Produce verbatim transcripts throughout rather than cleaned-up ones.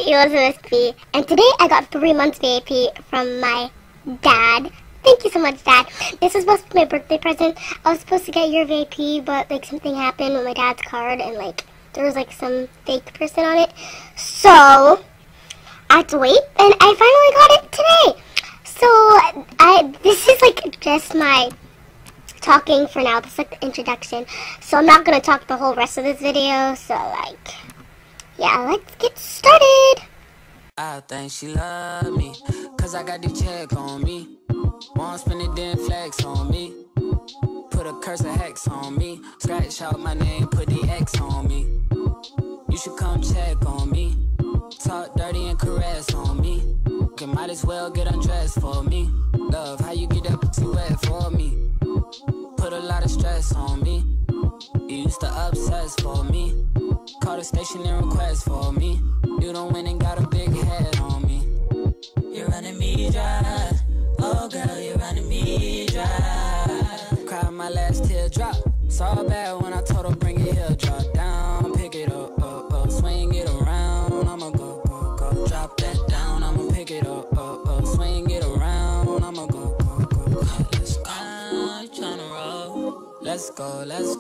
you listen to this V. And today I got three months V I P from my dad. Thank you so much, Dad. This was supposed to be my birthday present. I was supposed to get your V I P, but like something happened with my dad's card, and like there was like some fake person on it. So I had to wait, and I finally got it today. So I this is like just my talking for now. This is like the introduction. So I'm not gonna talk the whole rest of this video. So like, yeah, let's get started. I think she love me, cause I got the check on me. Won't spend it, then flex on me. Put a curse of hex on me. Scratch out my name, put the X on me. You should come check on me. Talk dirty and caress on me. You might as well get undressed for me. Love, how you get up too wet for me. Put a lot of stress on me. You used to obsess for me. Call the station and request for me. You don't win and got a big head on me. You're running me dry. Oh girl, you're running me dry. Cried my last teardrop. Saw bad when I told her bring it here. Drop down, pick it up, up, up. Swing it around, I'ma go, go, go. Drop that down, I'ma pick it up, up, up. Swing it around, I'ma go, go, go, go. Let's go. I'm tryna roll. Let's go, let's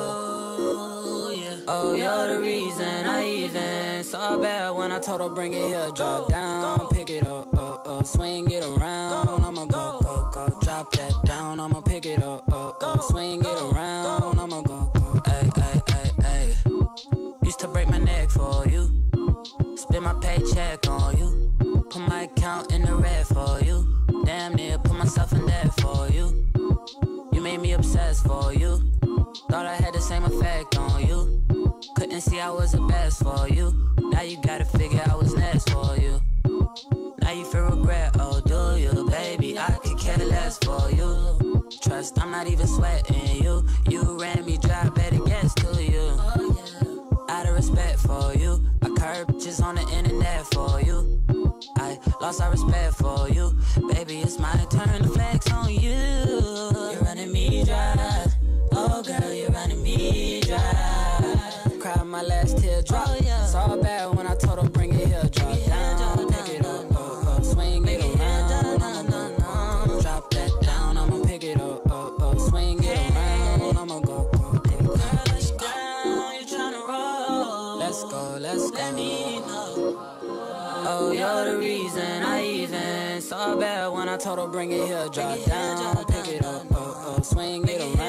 go, yeah. Oh, you're the reason I even saw bad when I told her bring it here. Drop down, pick it up, up, up. Swing it around, I'ma go, go, go. Drop that down, I'ma pick it up, up, up. Swing it around, I'ma go, go. Ay, ay, ay, ay. Used to break my neck for you. Spend my paycheck on you. Put my account in the red for you. Damn near put myself in debt for you. You made me obsessed for you. Thought I had the same effect on you. Couldn't see I was the best for you. Now you gotta figure I was next for you. Now you feel regret, oh do you? Baby, I could care less for you. Trust, I'm not even sweating you. You ran me dry, better guess to you. Out of respect for you, I curb just on the internet for you. I lost our respect for you. Baby, it's my turn to flex on you. You're running me dry. Oh girl, you're running me dry. Cried my last teardrop. Oh, yeah. Saw bad when I told her bring it here. Drop yeah, down, pick it up, up, up. Swing it around, I'ma go. Drop that down, I'ma pick it up, up, up. Swing it around, I'ma go, go, go. Let's go. You're tryna roll. Let's go, let's go. Let me know. Oh, you're the reason I even saw bad when I told her bring it here. Drop down, pick it up, up, up. Swing it around.